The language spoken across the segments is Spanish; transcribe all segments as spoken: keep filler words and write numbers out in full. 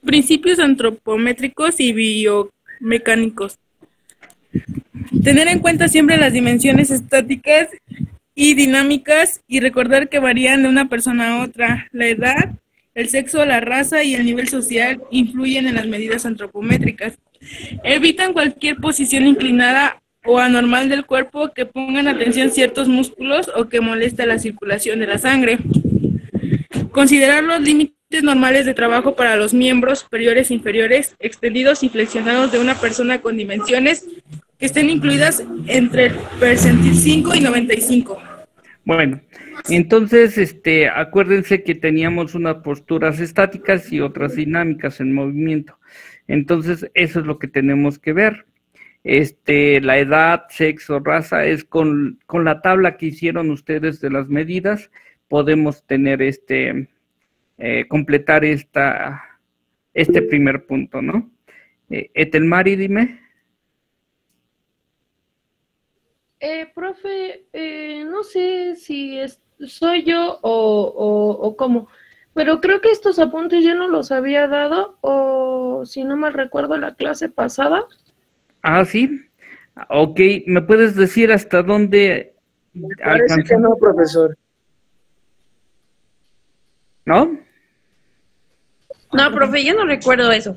Principios antropométricos y biomecánicos. Tener en cuenta siempre las dimensiones estáticas y dinámicas y recordar que varían de una persona a otra. La edad, el sexo, la raza y el nivel social influyen en las medidas antropométricas. Evitan cualquier posición inclinada o anormal del cuerpo que pongan atención ciertos músculos o que moleste la circulación de la sangre. Considerar los límites normales de trabajo para los miembros superiores e inferiores, extendidos y flexionados de una persona con dimensiones que estén incluidas entre el percentil cinco y noventa y cinco. Bueno, entonces, este, acuérdense que teníamos unas posturas estáticas y otras dinámicas en movimiento. Entonces, eso es lo que tenemos que ver. Este, la edad, sexo, raza, es con, con la tabla que hicieron ustedes de las medidas, podemos tener este, eh, completar esta, este primer punto, ¿no? Eh, Etelmari, dime. Eh, profe, eh, no sé si es, soy yo o, o, o cómo, pero creo que estos apuntes ya no los había dado, o si no mal recuerdo la clase pasada. Ah, sí. Ok, ¿me puedes decir hasta dónde Me parece alcanzó? Que no, profesor. ¿No? No, profe, yo no recuerdo eso.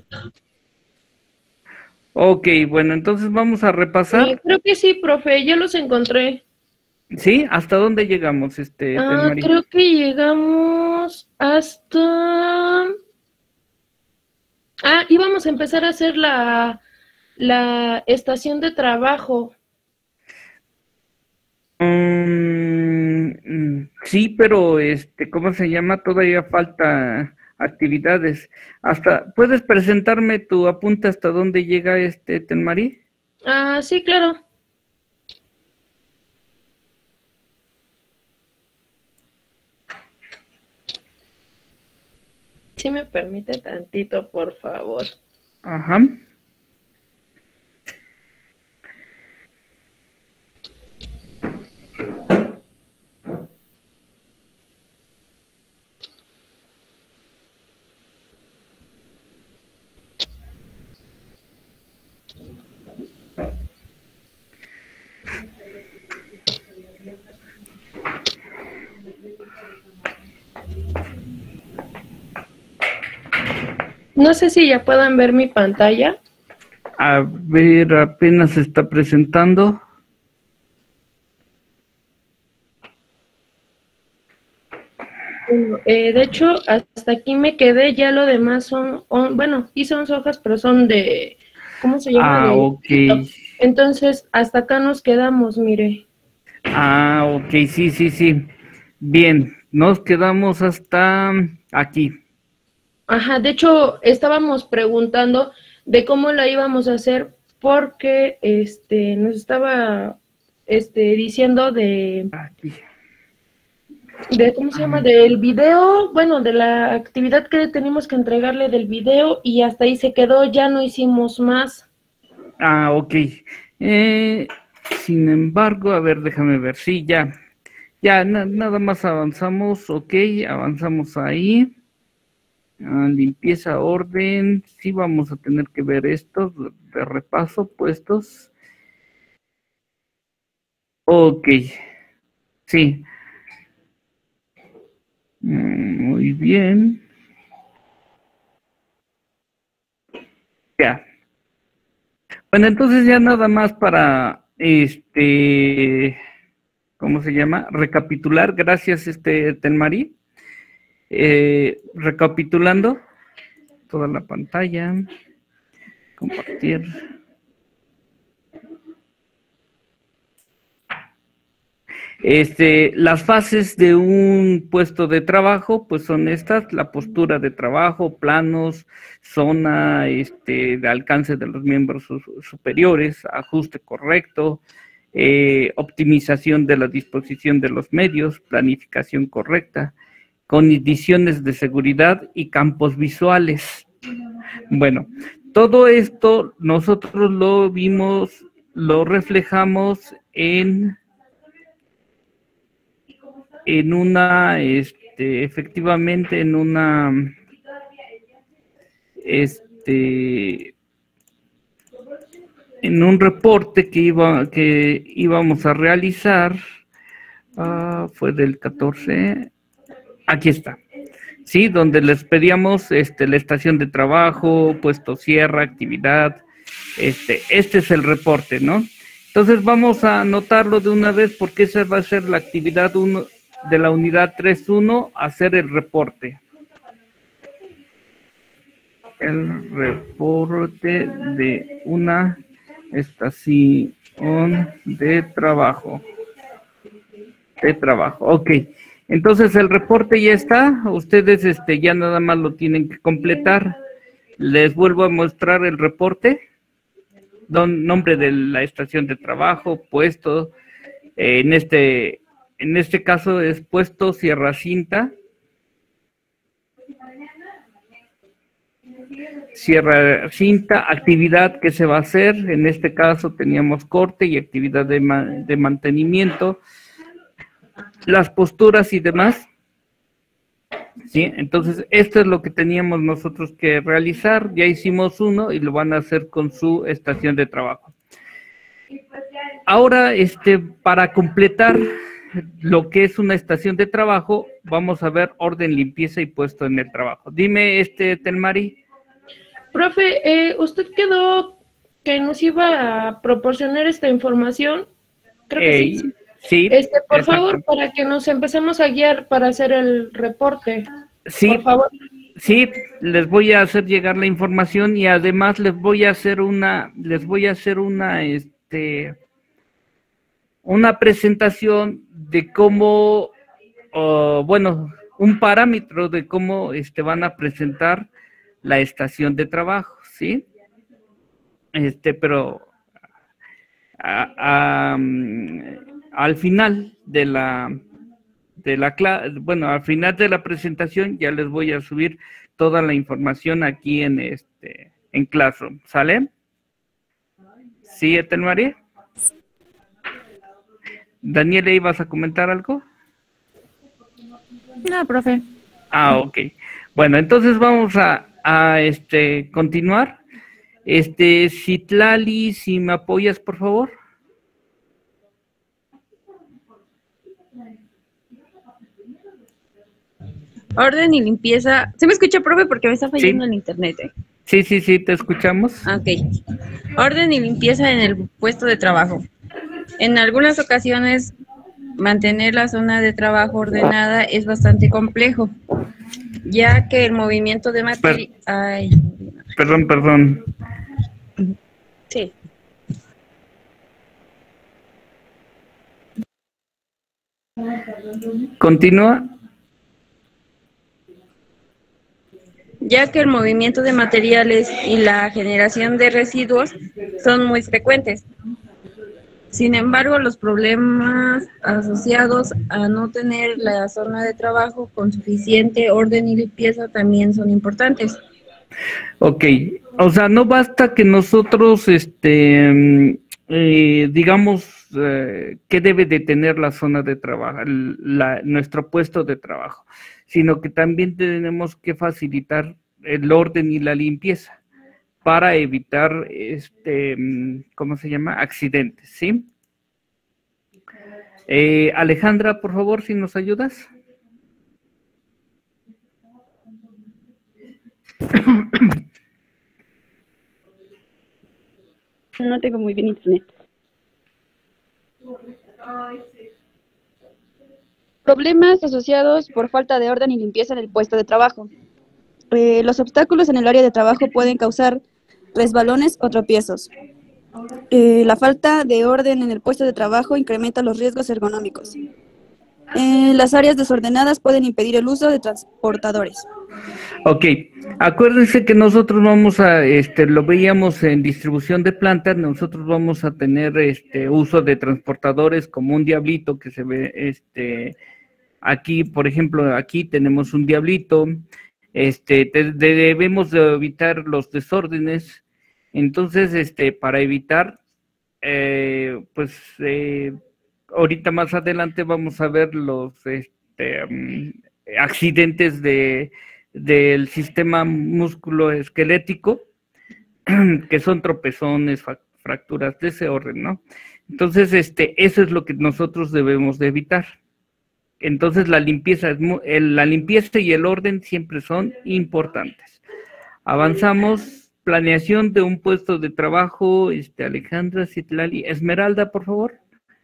Ok, bueno, entonces vamos a repasar. Sí, creo que sí, profe, ya los encontré. ¿Sí? ¿Hasta dónde llegamos, este, Ah, Telmari? creo que llegamos hasta... Ah, íbamos a empezar a hacer la, la estación de trabajo. Um, sí, pero, este, ¿cómo se llama? Todavía falta actividades. Hasta, ¿puedes presentarme tu apunte hasta dónde llega este Telmari? Ah, sí, claro. Si me permite tantito, por favor. Ajá. No sé si ya puedan ver mi pantalla. A ver, apenas se está presentando. Bueno, eh, de hecho, hasta aquí me quedé, ya lo demás son, on, bueno, hice once hojas, pero son de, ¿cómo se llama? Ah, de, ok. Entonces, hasta acá nos quedamos, mire. Ah, ok, sí, sí, sí. Bien, nos quedamos hasta aquí. Ajá, de hecho, estábamos preguntando de cómo la íbamos a hacer porque este nos estaba este diciendo de Aquí. de cómo se llama del video, bueno, de la actividad que teníamos que entregarle del video y hasta ahí se quedó, ya no hicimos más. Ah, ok. Eh, sin embargo, a ver, déjame ver. Sí, ya. Ya, na nada más avanzamos. Ok, avanzamos ahí. Ah, limpieza, orden. Sí, vamos a tener que ver estos de repaso puestos. Ok. Sí. Muy bien. Ya. Bueno, entonces ya nada más para, este, ¿cómo se llama? Recapitular. Gracias, este, Telmari. Eh, recapitulando toda la pantalla. Compartir. Este, las fases de un puesto de trabajo, pues son estas: la postura de trabajo, planos, zona, este, de alcance de los miembros su superiores, ajuste correcto, eh, optimización de la disposición de los medios, planificación correcta, condiciones de seguridad y campos visuales. Bueno, todo esto nosotros lo vimos, lo reflejamos en en una, este, efectivamente, en una, este, en un reporte que iba, que íbamos a realizar, uh, fue del catorce, aquí está, sí, donde les pedíamos, este, la estación de trabajo, puesto sierra, actividad, este, este es el reporte, ¿no? Entonces vamos a anotarlo de una vez porque esa va a ser la actividad uno de la unidad tres punto uno, hacer el reporte. El reporte de una estación de trabajo. De trabajo, ok. Entonces el reporte ya está, ustedes este, ya nada más lo tienen que completar. Les vuelvo a mostrar el reporte. Don, nombre de la estación de trabajo, puesto, eh, en este en este caso es puesto Sierra Cinta, Sierra Cinta, actividad que se va a hacer, en este caso teníamos corte y actividad de, ma de mantenimiento, las posturas y demás. Sí, entonces esto es lo que teníamos nosotros que realizar, ya hicimos uno y lo van a hacer con su estación de trabajo. Ahora, este, para completar lo que es una estación de trabajo, vamos a ver orden, limpieza y puesto en el trabajo. Dime, este, Telmari. Profe, eh, usted quedó que nos iba a proporcionar esta información. Creo que eh, sí. Sí, este, por exacto. favor, para que nos empecemos a guiar para hacer el reporte. Sí, por favor. Sí, les voy a hacer llegar la información y además les voy a hacer una, les voy a hacer una, este, una presentación de cómo, uh, bueno, un parámetro de cómo, este, van a presentar la estación de trabajo, ¿sí? Este, pero a, a, al final de la de la clase, bueno, al final de la presentación ya les voy a subir toda la información aquí en este en Classroom, ¿sale? ¿Sí, Etelmaría? Daniela, ¿ibas a comentar algo? No, profe. Ah, ok. Bueno, entonces vamos a, a este continuar. Este, Citlali, si me apoyas, por favor. Orden y limpieza. ¿Se me escucha, profe? Porque me está fallando Sí. el internet. ¿eh? Sí, sí, sí, te escuchamos. Ok. Orden y limpieza en el puesto de trabajo. En algunas ocasiones, mantener la zona de trabajo ordenada es bastante complejo, ya que el movimiento de materia... Ay. Perdón, perdón. Sí. Continúa. Ya que el movimiento de materiales y la generación de residuos son muy frecuentes. Sin embargo, los problemas asociados a no tener la zona de trabajo con suficiente orden y limpieza también son importantes. Ok, o sea, no basta que nosotros, este, eh, digamos, eh, que debe de tener la zona de trabajo, la, nuestro puesto de trabajo, sino que también tenemos que facilitar el orden y la limpieza para evitar, este, ¿cómo se llama? Accidentes, ¿sí? Eh, Alejandra, por favor, si nos ayudas. No tengo muy bien internet. Problemas asociados por falta de orden y limpieza en el puesto de trabajo. Eh, los obstáculos en el área de trabajo pueden causar resbalones o tropiezos. Eh, la falta de orden en el puesto de trabajo incrementa los riesgos ergonómicos. Eh, las áreas desordenadas pueden impedir el uso de transportadores. Ok, acuérdense que nosotros vamos a, este, lo veíamos en distribución de plantas, nosotros vamos a tener este uso de transportadores como un diablito que se ve, este, aquí, por ejemplo, aquí tenemos un diablito, este, te, debemos de evitar los desórdenes, entonces, este, para evitar, eh, pues, eh, ahorita más adelante vamos a ver los, este, um, accidentes de del sistema musculoesquelético, que son tropezones, fracturas de ese orden, ¿no? Entonces, este, eso es lo que nosotros debemos de evitar. Entonces, la limpieza, es muy, el, la limpieza y el orden siempre son importantes. Avanzamos, planeación de un puesto de trabajo, este, Alejandra, Citlali, Esmeralda, por favor.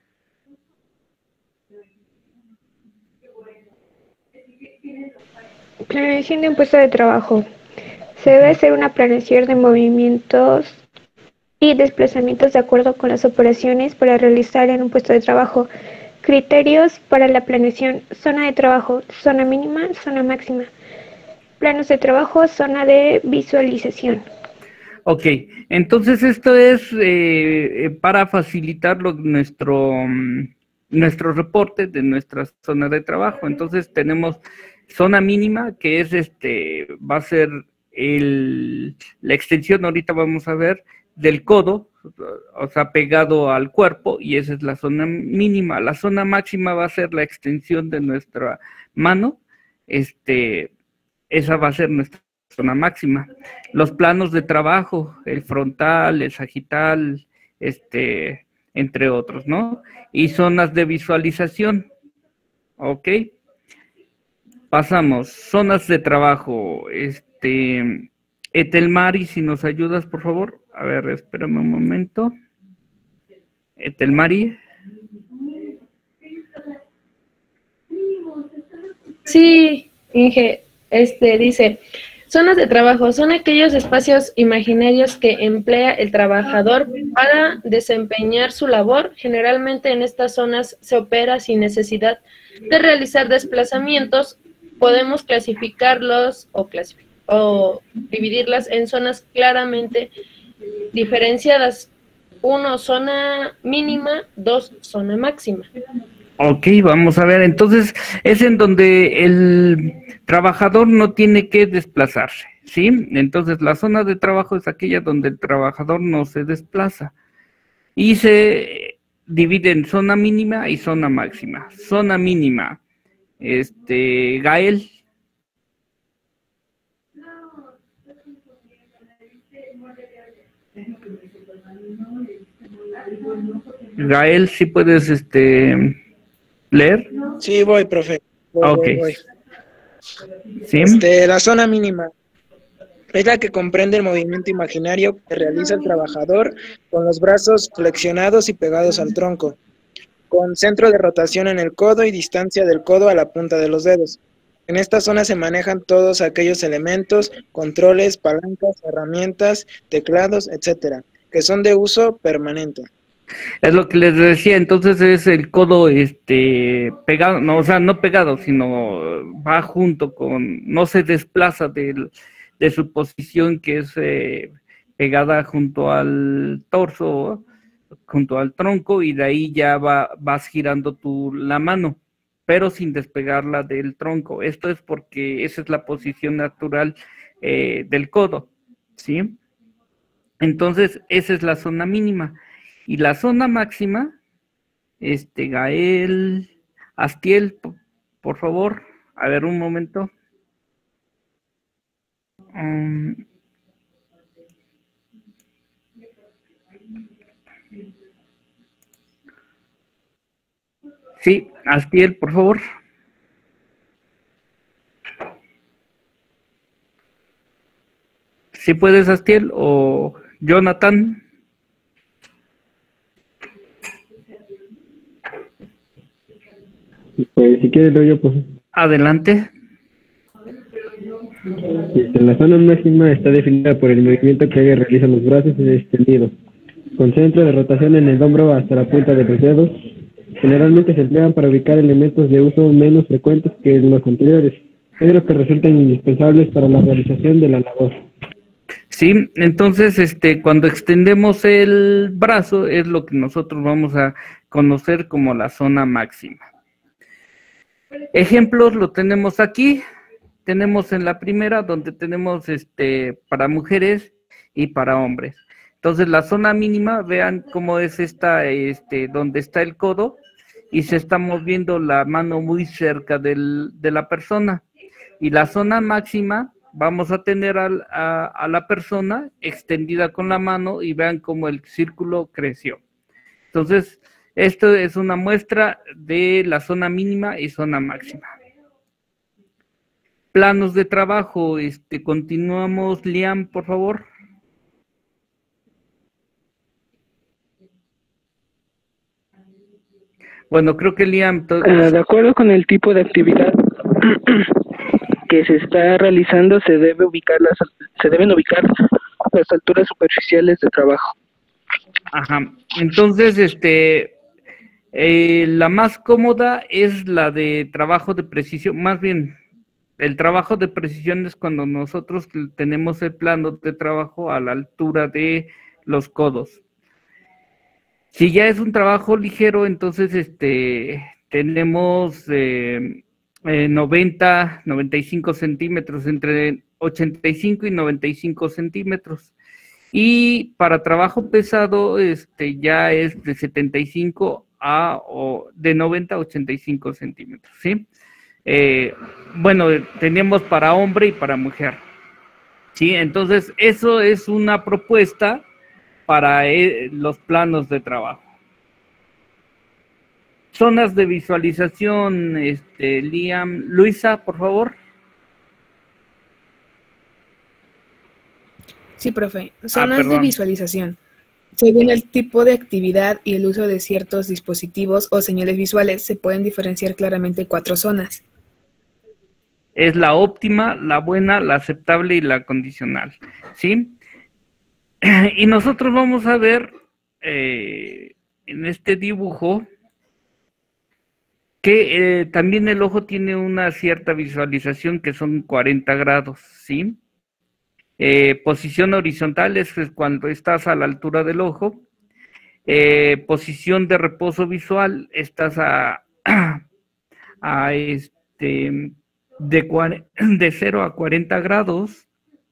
Planeación de un puesto de trabajo. Se debe hacer una planeación de movimientos y desplazamientos de acuerdo con las operaciones para realizar en un puesto de trabajo. Criterios para la planeación: zona de trabajo, zona mínima, zona máxima. Planos de trabajo, zona de visualización. Ok, entonces esto es eh, para facilitar lo, nuestro, nuestro reporte de nuestra zona de trabajo. Entonces tenemos zona mínima, que es este, va a ser el, la extensión, ahorita vamos a ver, del codo, o sea, pegado al cuerpo, y esa es la zona mínima. La zona máxima va a ser la extensión de nuestra mano, este, esa va a ser nuestra zona máxima. Los planos de trabajo, el frontal, el sagital, este, entre otros, ¿no? Y zonas de visualización, ¿ok? Pasamos, zonas de trabajo, este, Etelmari, si nos ayudas, por favor. A ver, espérame un momento. Etelmari. Sí, Inge, este dice, zonas de trabajo son aquellos espacios imaginarios que emplea el trabajador para desempeñar su labor. Generalmente en estas zonas se opera sin necesidad de realizar desplazamientos. Podemos clasificarlos o, clasific o dividirlas en zonas claramente diferenciadas. Uno, zona mínima. Dos, zona máxima. Ok, vamos a ver. Entonces, es en donde el trabajador no tiene que desplazarse, ¿sí? Entonces, la zona de trabajo es aquella donde el trabajador no se desplaza. Y se divide en zona mínima y zona máxima. Zona mínima. Este, Gael. Gael, ¿sí puedes este, leer? Sí, voy, profe. Voy, ok. Voy, voy. ¿Sí? Este, la zona mínima es la que comprende el movimiento imaginario que realiza el trabajador con los brazos flexionados y pegados al tronco, con centro de rotación en el codo y distancia del codo a la punta de los dedos. En esta zona se manejan todos aquellos elementos, controles, palancas, herramientas, teclados, etcétera, que son de uso permanente. Es lo que les decía, entonces es el codo este pegado, no, o sea, no pegado, sino va junto con, no se desplaza de, de su posición que es eh, pegada junto al torso, junto al tronco, y de ahí ya va, vas girando tu, la mano, pero sin despegarla del tronco. Esto es porque esa es la posición natural eh, del codo, ¿sí? Entonces, esa es la zona mínima. Y la zona máxima, este, Gael, Astiel, por, por favor, a ver un momento. Um, sí, Astiel, por favor. ¿Sí puedes, Astiel, o Jonathan? Pues si quieres lo yo, pues. Adelante. Este, la zona máxima está definida por el movimiento que realizan los brazos extendidos, con centro de rotación en el hombro hasta la punta de los dedos. Generalmente se emplean para ubicar elementos de uso menos frecuentes que los anteriores, pero que resultan indispensables para la realización de la labor. Sí, entonces este, cuando extendemos el brazo es lo que nosotros vamos a conocer como la zona máxima. Ejemplos lo tenemos aquí, tenemos en la primera donde tenemos este para mujeres y para hombres. Entonces la zona mínima, vean cómo es esta, este, donde está el codo y se está moviendo la mano muy cerca del, de la persona. Y la zona máxima, vamos a tener al, a, a la persona extendida con la mano y vean cómo el círculo creció. Entonces, esto es una muestra de la zona mínima y zona máxima. Planos de trabajo, este, continuamos, Liam, por favor. Bueno, creo que Liam... Uh, de acuerdo con el tipo de actividad que se está realizando, se debe ubicar las, se deben ubicar las alturas superficiales de trabajo. Ajá. Entonces, este, eh, la más cómoda es la de trabajo de precisión, más bien, el trabajo de precisión es cuando nosotros tenemos el plano de trabajo a la altura de los codos. Si ya es un trabajo ligero, entonces este tenemos eh, eh, noventa, noventa y cinco centímetros, entre ochenta y cinco y noventa y cinco centímetros. Y para trabajo pesado, este ya es de setenta y cinco a o de noventa a ochenta y cinco centímetros, ¿sí? Eh, bueno, tenemos para hombre y para mujer, ¿sí? Entonces, eso es una propuesta para eh, los planos de trabajo. Zonas de visualización, este, Liam. Luisa, por favor. Sí, profe. Zonas Ah, de visualización. Según el tipo de actividad y el uso de ciertos dispositivos o señales visuales, se pueden diferenciar claramente cuatro zonas. Es la óptima, la buena, la aceptable y la condicional, ¿sí? Y nosotros vamos a ver eh, en este dibujo que eh, también el ojo tiene una cierta visualización que son cuarenta grados, ¿sí? Eh, posición horizontal es cuando estás a la altura del ojo. Eh, posición de reposo visual, estás a, a este, de, de cero a cuarenta grados.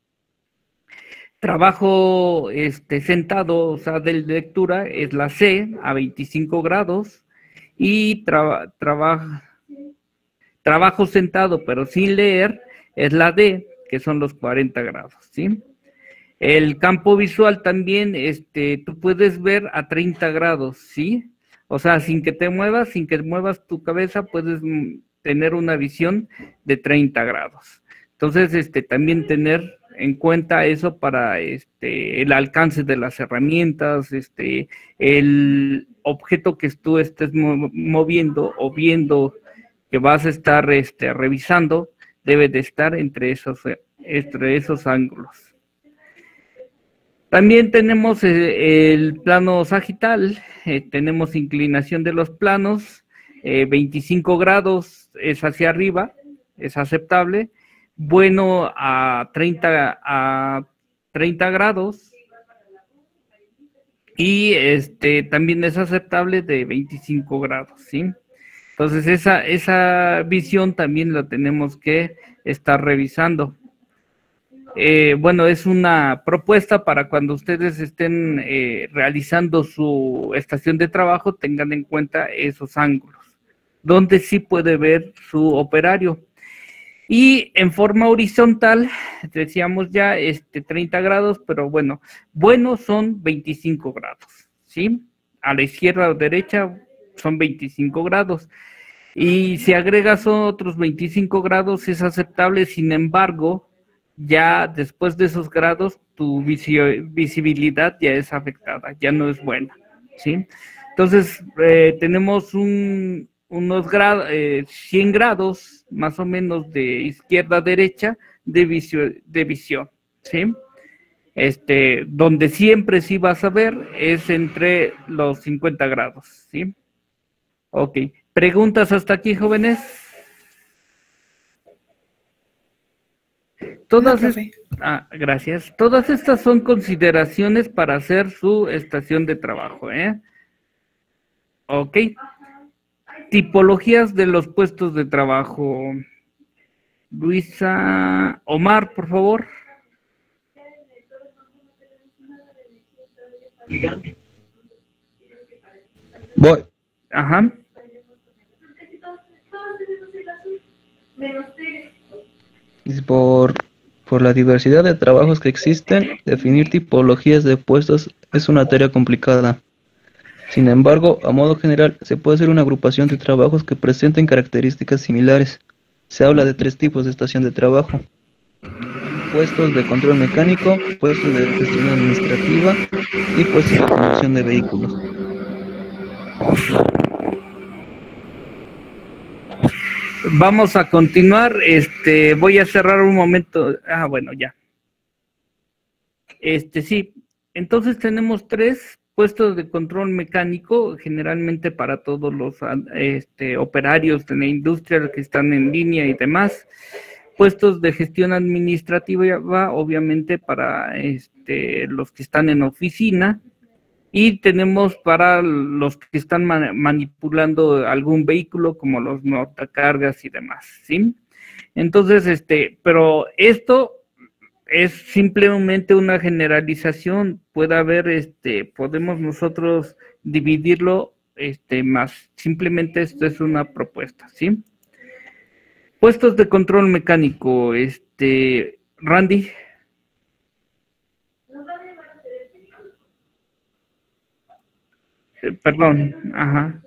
Trabajo este, sentado, o sea, de lectura, es la C, a veinticinco grados, y tra traba trabajo sentado, pero sin leer, es la D, que son los cuarenta grados, ¿sí? El campo visual también, este, tú puedes ver a treinta grados, ¿sí? O sea, sin que te muevas, sin que muevas tu cabeza, puedes tener una visión de treinta grados. Entonces, este, también tener en cuenta eso para este, el alcance de las herramientas, este, el objeto que tú estés moviendo o viendo que vas a estar este, revisando, debe de estar entre esos, entre esos ángulos. También tenemos eh, el plano sagital, eh, tenemos inclinación de los planos, eh, veinticinco grados es hacia arriba, es aceptable. Bueno a treinta, a treinta grados y este también es aceptable de veinticinco grados, ¿sí? Entonces esa, esa visión también la tenemos que estar revisando. Eh, bueno, es una propuesta para cuando ustedes estén eh, realizando su estación de trabajo, tengan en cuenta esos ángulos, donde sí puede ver su operario. Y en forma horizontal, decíamos ya, este, treinta grados, pero bueno, bueno son veinticinco grados, ¿sí? A la izquierda o derecha son veinticinco grados. Y si agregas otros veinticinco grados es aceptable, sin embargo, ya después de esos grados, tu visibilidad ya es afectada, ya no es buena, ¿sí? Entonces, eh, tenemos un... unos grados, eh, cien grados más o menos de izquierda a derecha de, visio, de visión, ¿sí? Este, donde siempre sí vas a ver es entre los cincuenta grados, ¿sí? Ok, ¿preguntas hasta aquí, jóvenes? Todas no, es, ah, gracias. Todas estas son consideraciones para hacer su estación de trabajo, ¿eh? Ok. Tipologías de los puestos de trabajo. Luisa, Omar, por favor. Voy. Ajá. por, por la diversidad de trabajos que existen, definir tipologías de puestos es una tarea complicada. Sin embargo, a modo general, se puede hacer una agrupación de trabajos que presenten características similares. Se habla de tres tipos de estación de trabajo: puestos de control mecánico, puestos de gestión administrativa y puestos de conducción de vehículos. Vamos a continuar. Este, voy a cerrar un momento. Ah, bueno, ya. Este, sí. Entonces tenemos tres puestos de control mecánico, generalmente para todos los este, operarios de la industria que están en línea y demás. Puestos de gestión administrativa, obviamente para este, los que están en oficina. Y tenemos para los que están man manipulando algún vehículo, como los montacargas y demás, ¿sí? Entonces, este, pero esto es simplemente una generalización. Puede haber, este, podemos nosotros dividirlo, este, más. Simplemente esto es una propuesta, ¿sí? Puestos de control mecánico, este, Randy. Eh, perdón, ajá.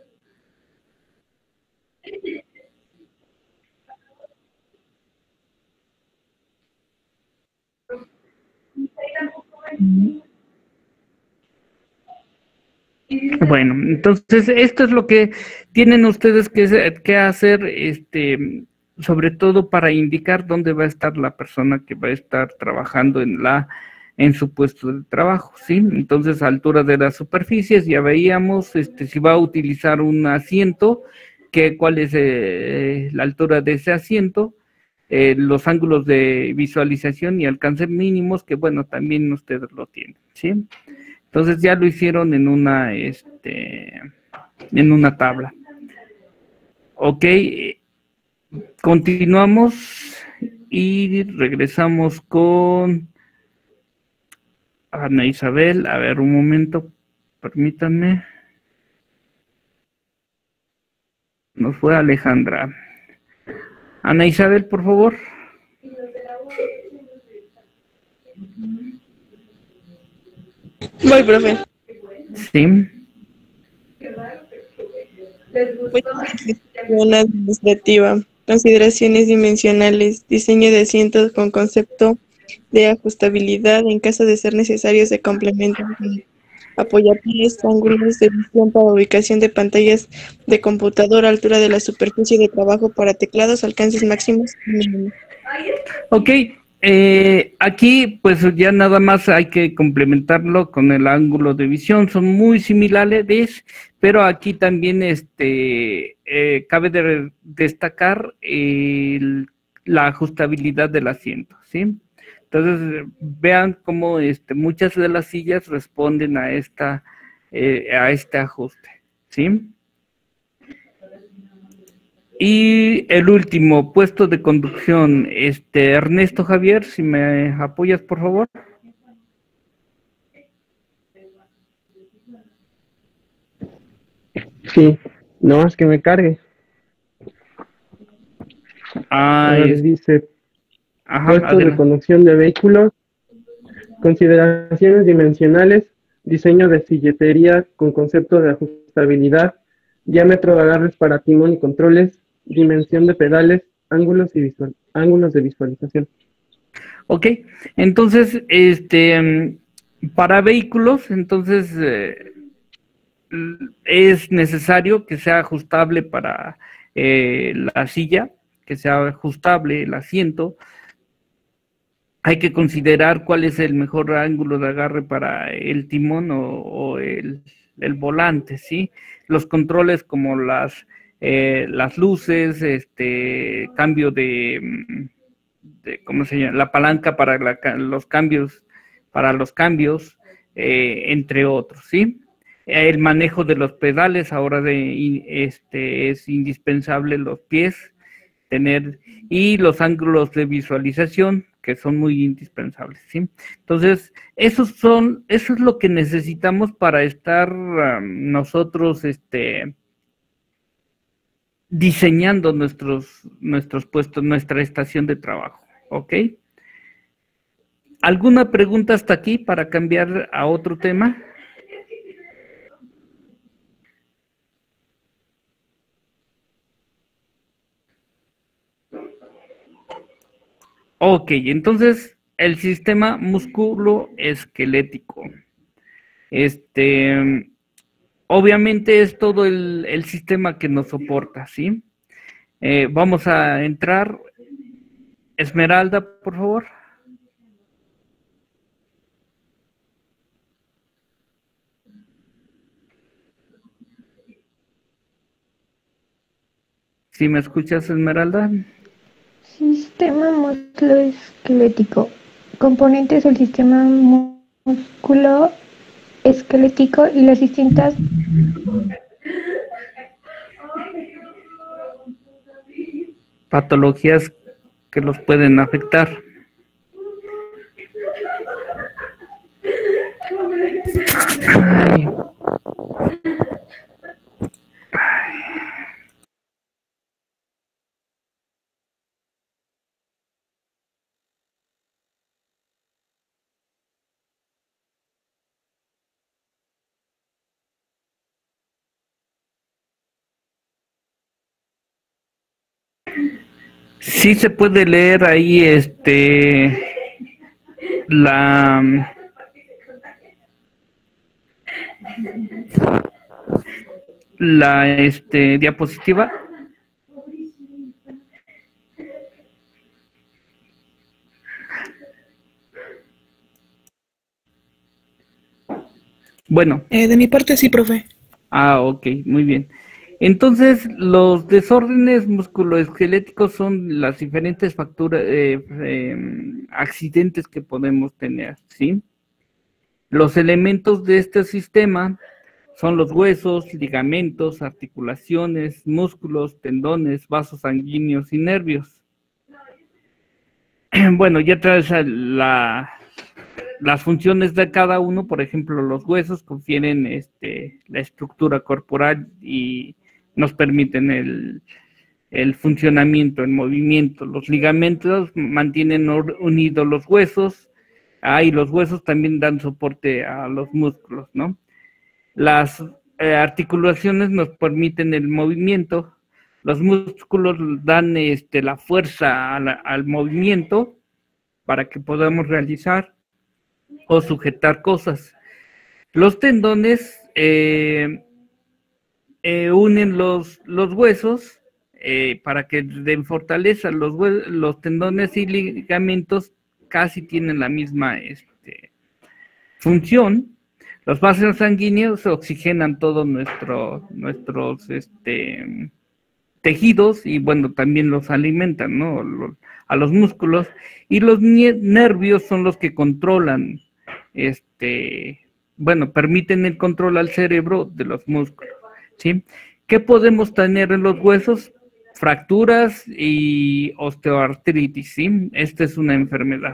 Bueno, entonces esto es lo que tienen ustedes que, que hacer, este, sobre todo para indicar dónde va a estar la persona que va a estar trabajando en la en su puesto de trabajo, ¿sí? Entonces, a altura de las superficies, ya veíamos este, si va a utilizar un asiento, que, cuál es eh, la altura de ese asiento, eh, los ángulos de visualización y alcance mínimos, que bueno, también ustedes lo tienen, ¿sí? Entonces ya lo hicieron en una, este, en una tabla. Ok, continuamos y regresamos con Ana Isabel. A ver, un momento, permítanme. Nos fue Alejandra. Ana Isabel, por favor. Voy, profe. Sí. Una administrativa, consideraciones dimensionales, diseño de asientos con concepto de ajustabilidad, en caso de ser necesario se complementan con apoyapiés, ángulos de visión para ubicación de pantallas de computadora, altura de la superficie de trabajo para teclados, alcances máximos y mínimos. Ok, eh, aquí pues ya nada más hay que complementarlo con el ángulo de visión, son muy similares, pero aquí también este eh, cabe de destacar el, la ajustabilidad del asiento, ¿sí? Entonces, vean cómo este, muchas de las sillas responden a esta eh, a este ajuste, ¿sí? Y el último, puesto de conducción, este Ernesto Javier, si me apoyas, por favor. Sí, no más que me cargue. Ah, Ahora es... dice, Ajá, puestos adelante. de conducción de vehículos, consideraciones dimensionales, diseño de silletería con concepto de ajustabilidad, diámetro de agarres para timón y controles, dimensión de pedales, ángulos y visual, ángulos de visualización. Ok, entonces, este, para vehículos, entonces, eh, es necesario que sea ajustable para eh, la silla, que sea ajustable el asiento. Hay que considerar cuál es el mejor ángulo de agarre para el timón o, o el, el volante, ¿sí? Los controles como las, eh, las luces, este, cambio de, de, ¿cómo se llama? La palanca para la, los cambios, para los cambios, eh, entre otros, ¿sí? El manejo de los pedales, ahora de, este, es indispensable los pies, tener, y los ángulos de visualización, que son muy indispensables, ¿sí? Entonces, esos son, eso es lo que necesitamos para estar um, nosotros, este, diseñando nuestros, nuestros puestos, nuestra estación de trabajo, ¿Ok? ¿Alguna pregunta hasta aquí para cambiar a otro tema? Ok, entonces el sistema musculoesquelético. Este, obviamente es todo el, el sistema que nos soporta, ¿sí? Eh, vamos a entrar. Esmeralda, por favor. ¿Sí me escuchas, Esmeralda? Sistema musculoesquelético. Componentes del sistema musculoesquelético y las distintas patologías que los pueden afectar. Ay. Sí se puede leer ahí este la la este diapositiva. Bueno. Eh, de mi parte sí, profe. Ah, ok, muy bien. Entonces, los desórdenes musculoesqueléticos son las diferentes facturas, eh, eh, accidentes que podemos tener, ¿sí? Los elementos de este sistema son los huesos, ligamentos, articulaciones, músculos, tendones, vasos sanguíneos y nervios. Bueno, ya traes la, las funciones de cada uno. Por ejemplo, los huesos confieren este, la estructura corporal y nos permiten el, el funcionamiento, el movimiento. Los ligamentos mantienen unidos los huesos. Ah, y los huesos también dan soporte a los músculos, ¿no? Las eh, articulaciones nos permiten el movimiento. Los músculos dan este, la fuerza a la, al movimiento para que podamos realizar o sujetar cosas. Los tendones eh, eh, unen los, los huesos eh, para que den fortaleza. Los, los tendones y ligamentos casi tienen la misma este, función. Los vasos sanguíneos oxigenan todos nuestro, nuestros este, tejidos y, bueno, también los alimentan, ¿no? Los, a los músculos. Y los nervios son los que controlan, este, bueno, permiten el control al cerebro de los músculos, ¿sí? ¿Qué podemos tener en los huesos? Fracturas y osteoartritis, ¿sí? Esta es una enfermedad.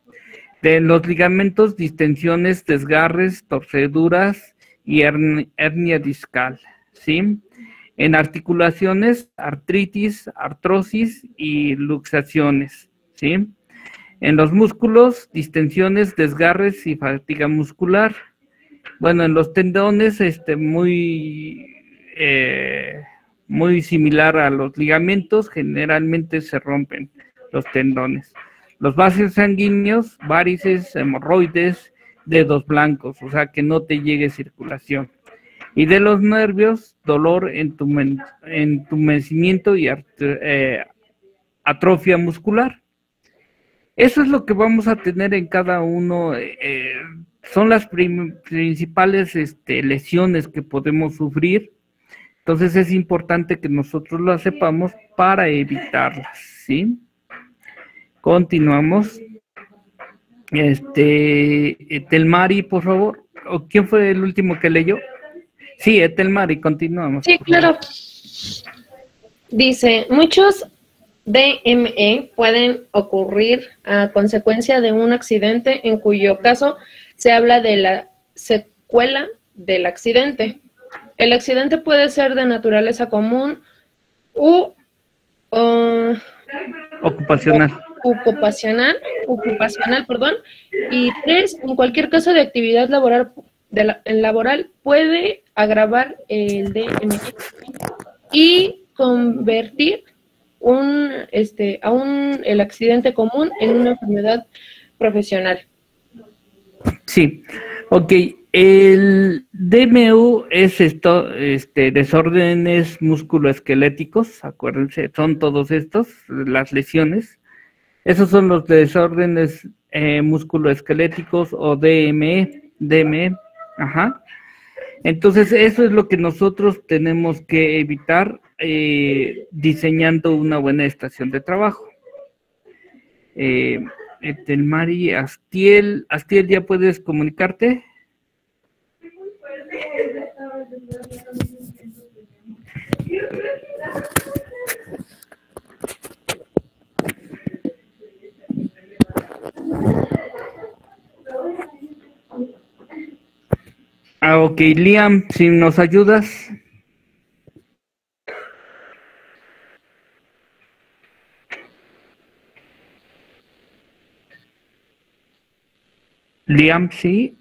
De los ligamentos, distensiones, desgarres, torceduras y hernia, hernia discal, ¿sí? En articulaciones, artritis, artrosis y luxaciones, ¿sí? En los músculos, distensiones, desgarres y fatiga muscular. Bueno, en los tendones, este, muy, eh, muy similar a los ligamentos, generalmente se rompen los tendones. Los vasos sanguíneos, varices, hemorroides, dedos blancos, o sea que no te llegue circulación. Y de los nervios, dolor, entumen, entumecimiento y eh, atrofia muscular. Eso es lo que vamos a tener en cada uno. Eh, son las prim principales este, lesiones que podemos sufrir. Entonces es importante que nosotros las sepamos para evitarlas, ¿sí? Continuamos. Este, Etelmari, por favor. ¿O quién fue el último que leyó? Sí, Etelmari, continuamos. Sí, claro. Dice, muchos D M E pueden ocurrir a consecuencia de un accidente en cuyo caso se habla de la secuela del accidente. El accidente puede ser de naturaleza común u uh, ocupacional. ocupacional, ocupacional, perdón, y tres, en cualquier caso de actividad laboral, de la, laboral puede agravar el D M E y convertir un, este, a un, el accidente común en una enfermedad profesional. Sí, ok. El D M U es esto, este, desórdenes musculoesqueléticos, acuérdense, son todos estos, las lesiones. Esos son los desórdenes eh, musculoesqueléticos o D M E, D M E, ajá. Entonces, eso es lo que nosotros tenemos que evitar eh, diseñando una buena estación de trabajo. Eh, Etelmari, Astiel, Astiel, ¿ya puedes comunicarte? Ah, ok, Liam, si nos ayudas. Liam, sí.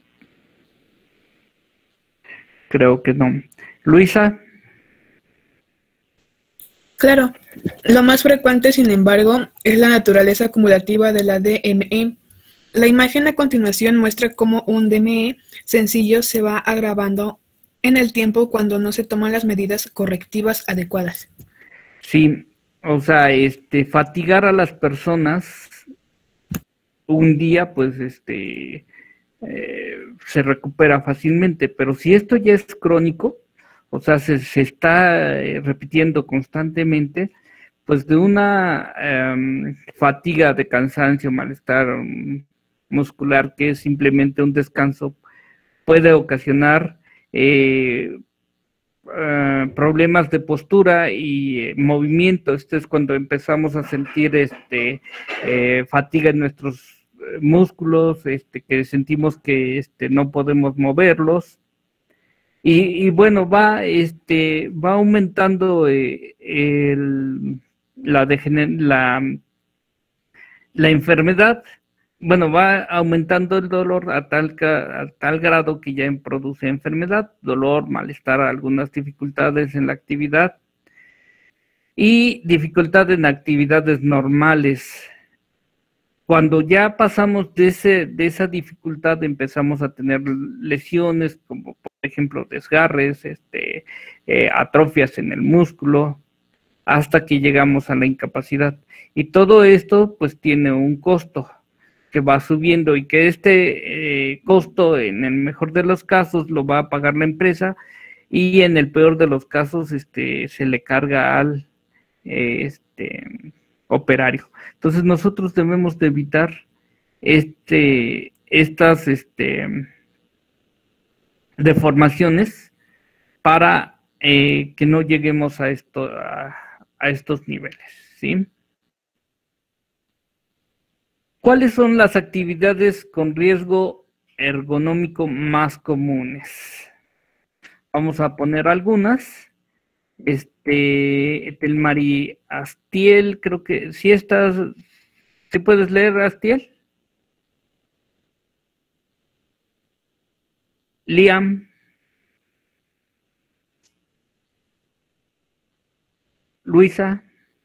Creo que no. Luisa. Claro, lo más frecuente, sin embargo, es la naturaleza acumulativa de la D M E. La imagen a continuación muestra cómo un D M E sencillo se va agravando en el tiempo cuando no se toman las medidas correctivas adecuadas. Sí, o sea, este, fatigar a las personas un día, pues, este, eh, se recupera fácilmente, pero si esto ya es crónico, o sea, se, se está eh, repitiendo constantemente, pues de una eh, fatiga de cansancio, malestar um, muscular, que es simplemente un descanso, puede ocasionar eh, uh, problemas de postura y eh, movimiento. Esto es cuando empezamos a sentir este eh, fatiga en nuestros músculos, este, que sentimos que este, no podemos moverlos. Y, y bueno, va, este, va aumentando eh, el, la, la, la enfermedad, bueno, va aumentando el dolor a tal, a tal grado que ya produce enfermedad, dolor, malestar, algunas dificultades en la actividad y dificultad en actividades normales. Cuando ya pasamos de, ese, de esa dificultad, empezamos a tener lesiones como, por ejemplo, desgarres, este, eh, atrofias en el músculo, hasta que llegamos a la incapacidad. Y todo esto, pues, tiene un costo que va subiendo y que este eh, costo, en el mejor de los casos, lo va a pagar la empresa y en el peor de los casos, este, se le carga al eh, este, operario. Entonces nosotros debemos de evitar este, estas este, deformaciones para eh, que no lleguemos a, esto, a, a estos niveles, ¿sí? ¿Cuáles son las actividades con riesgo ergonómico más comunes? Vamos a poner algunas. Este, Telmari Astiel, creo que si estás, ¿sí puedes leer, Astiel? Liam. Luisa.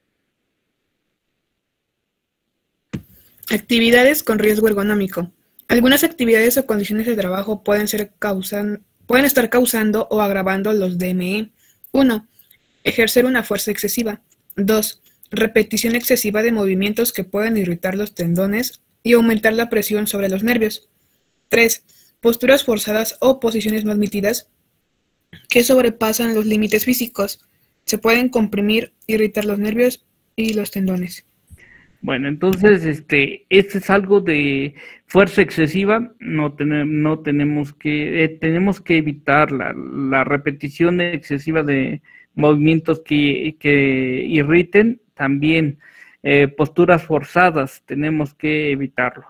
Actividades con riesgo ergonómico. Algunas actividades o condiciones de trabajo pueden, ser causan, pueden estar causando o agravando los D M E. uno. Ejercer una fuerza excesiva. dos. Repetición excesiva de movimientos que pueden irritar los tendones y aumentar la presión sobre los nervios. tres. Posturas forzadas o posiciones no admitidas que sobrepasan los límites físicos. Se pueden comprimir, irritar los nervios y los tendones. Bueno, entonces, este, este es algo de fuerza excesiva, no, ten, no tenemos que, eh, tenemos que evitar la, la repetición excesiva de movimientos que, que irriten, también eh, posturas forzadas, tenemos que evitarlo.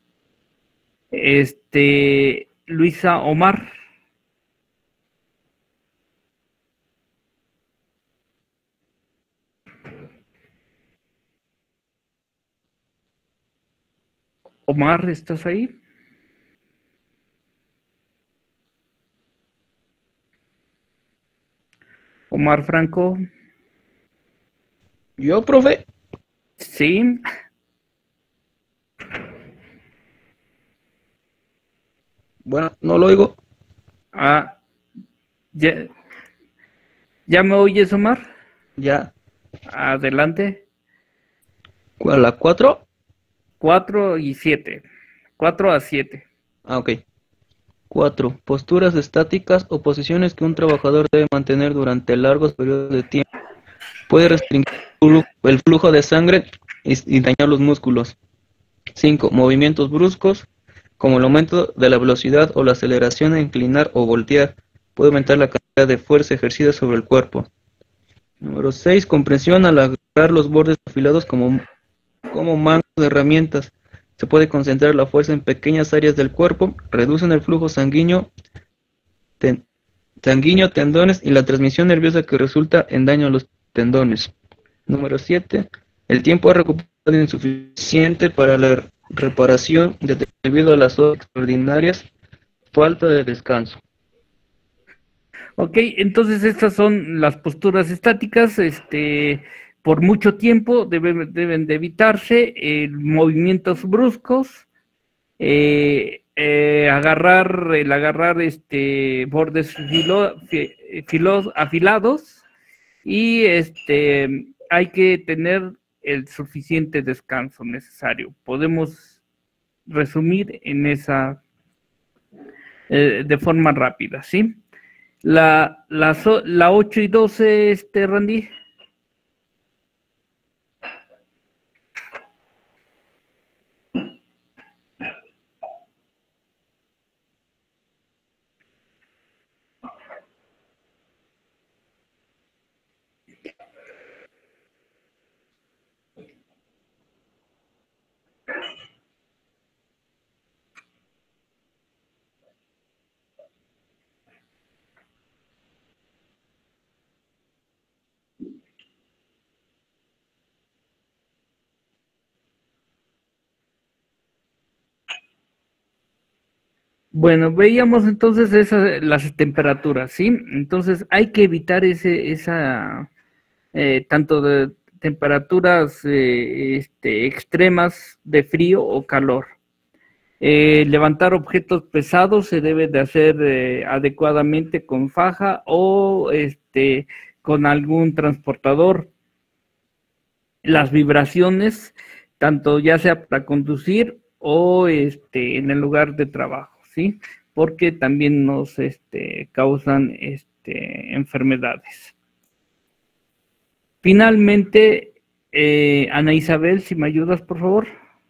Este, Luisa Omar. Omar, ¿estás ahí? Omar Franco. ¿Yo, profe? Sí. Bueno, no lo oigo. Ah, ¿ya, ¿ya me oyes, Omar? Ya. Adelante. ¿Cuál, la cuatro? Cuatro y siete. Cuatro a siete. Ah, ok. Cuatro. Posturas estáticas o posiciones que un trabajador debe mantener durante largos periodos de tiempo. Puede restringir el flujo de sangre y, y dañar los músculos. Cinco. Movimientos bruscos, como el aumento de la velocidad o la aceleración a inclinar o voltear. Puede aumentar la cantidad de fuerza ejercida sobre el cuerpo. Número seis. Compresión al agarrar los bordes afilados como, como mangos de herramientas. Se puede concentrar la fuerza en pequeñas áreas del cuerpo, reducen el flujo sanguíneo, ten, sanguíneo, tendones y la transmisión nerviosa que resulta en daño a los tendones. Número siete. El tiempo de recuperación es insuficiente para la reparación de, debido a las extraordinarias falta de descanso. Ok, entonces estas son las posturas estáticas. Este, por mucho tiempo deben, deben de evitarse eh, movimientos bruscos, eh, eh, agarrar, el agarrar este bordes filo, filos, afilados, y este hay que tener el suficiente descanso necesario. Podemos resumir en esa eh, de forma rápida, ¿sí? La, la, la ocho y doce, este, Randy. Bueno, veíamos entonces esas, las temperaturas, ¿sí? Entonces hay que evitar ese, esa, eh, tanto de temperaturas eh, este, extremas de frío o calor. Eh, levantar objetos pesados se debe de hacer eh, adecuadamente con faja o este, con algún transportador. Las vibraciones, tanto ya sea para conducir o este, en el lugar de trabajo, ¿sí? Porque también nos este, causan este, enfermedades. Finalmente, eh, Ana Isabel, si me ayudas, por favor.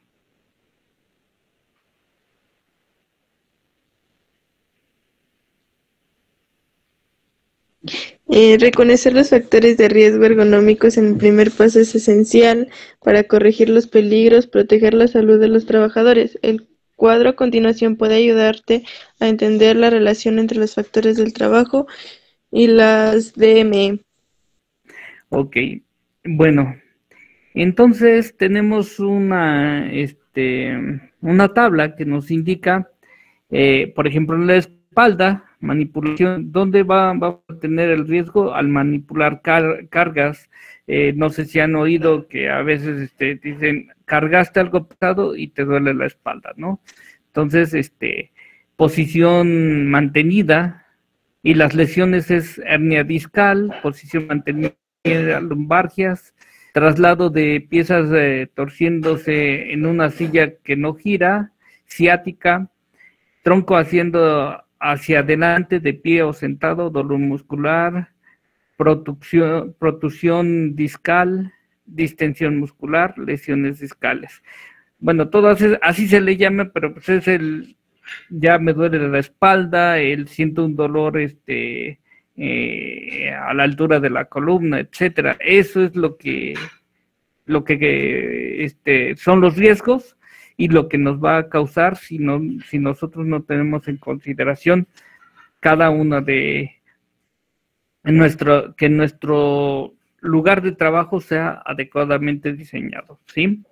Eh, reconocer los factores de riesgo ergonómicos en el primer paso es esencial para corregir los peligros, proteger la salud de los trabajadores. El cuadro a continuación puede ayudarte a entender la relación entre los factores del trabajo y las D M E. Ok, bueno, entonces tenemos una, este, una tabla que nos indica, eh, por ejemplo, en la espalda, manipulación, ¿dónde va, va a tener el riesgo? Al manipular car cargas. Eh, no sé si han oído que a veces este, dicen, cargaste algo pesado y te duele la espalda, ¿no? Entonces, este, posición mantenida, y las lesiones es hernia discal, posición mantenida, lumbalgias, traslado de piezas eh, torciéndose en una silla que no gira, ciática, tronco haciendo hacia adelante de pie o sentado, dolor muscular, protusión, protusión discal, distensión muscular, lesiones discales. Bueno, todas es, así se le llama, pero pues es el, ya me duele la espalda, el siento un dolor este eh, a la altura de la columna, etcétera. Eso es lo que, lo que este, son los riesgos y lo que nos va a causar si, no, si nosotros no tenemos en consideración cada una de nuestro, que nuestro lugar de trabajo sea adecuadamente diseñado, ¿sí?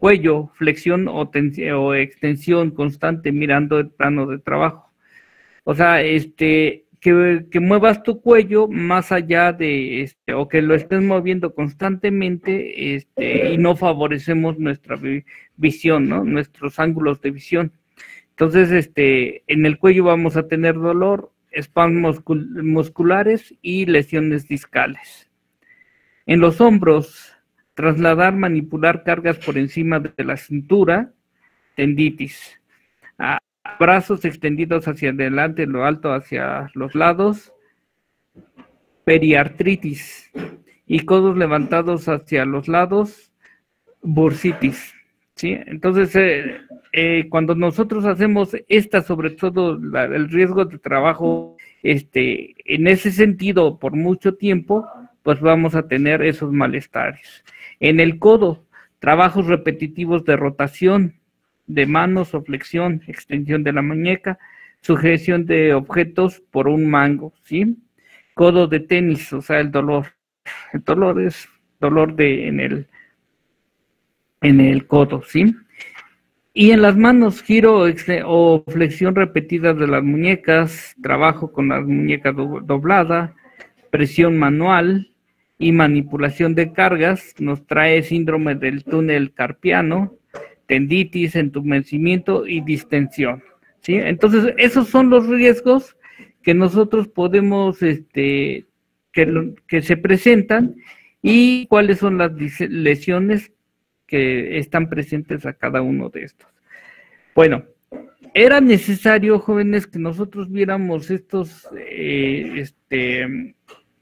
cuello, flexión o, o extensión constante mirando el plano de trabajo. O sea, este, que, que muevas tu cuello más allá de, este, o que lo estés moviendo constantemente, este, y no favorecemos nuestra vi visión, ¿no? Nuestros ángulos de visión. Entonces, este, en el cuello vamos a tener dolor, espasmos musculares y lesiones discales. En los hombros, trasladar, manipular cargas por encima de la cintura, tenditis. Ah, brazos extendidos hacia adelante, lo alto hacia los lados, periartritis. Y codos levantados hacia los lados, bursitis. ¿Sí? Entonces, eh, eh, cuando nosotros hacemos esta, sobre todo la, el riesgo de trabajo, este, en ese sentido, por mucho tiempo, pues vamos a tener esos malestares. En el codo, trabajos repetitivos de rotación de manos o flexión, extensión de la muñeca, sujeción de objetos por un mango, ¿sí? Codo de tenis, o sea, el dolor. El dolor es dolor de en el en el codo, ¿sí? Y en las manos, giro o flexión repetida de las muñecas, trabajo con las muñecas do doblada, presión manual y manipulación de cargas, nos trae síndrome del túnel carpiano, tenditis, entumecimiento y distensión, ¿sí? Entonces, esos son los riesgos que nosotros podemos, este, que, lo, que se presentan y cuáles son las lesiones que están presentes a cada uno de estos. Bueno, era necesario, jóvenes, que nosotros viéramos estos, eh, este,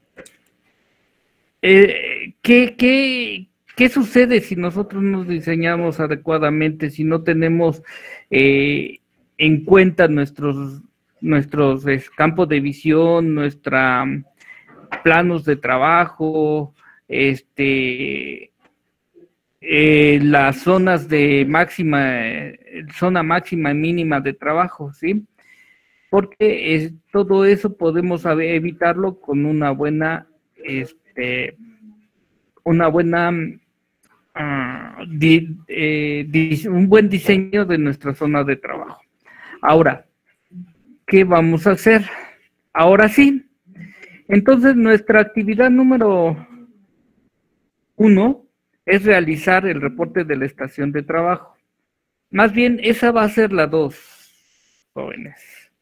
eh, ¿qué, qué, qué sucede si nosotros nos diseñamos adecuadamente, si no tenemos eh, en cuenta nuestros, nuestros eh, campos de visión, nuestros planos de trabajo, este... Eh, las zonas de máxima, eh, zona máxima y mínima de trabajo, ¿sí? Porque es, todo eso podemos saber, evitarlo con una buena, este, una buena, uh, di, eh, di, un buen diseño de nuestra zona de trabajo. Ahora, ¿qué vamos a hacer? Ahora sí. Entonces, nuestra actividad número uno es realizar el reporte de la estación de trabajo. Más bien, esa va a ser la dos, jóvenes.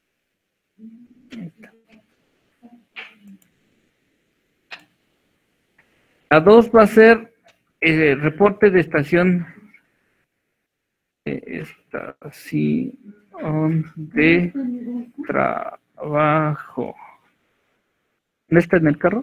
La dos va a ser el reporte de estación, estación de trabajo. ¿No está en el carro?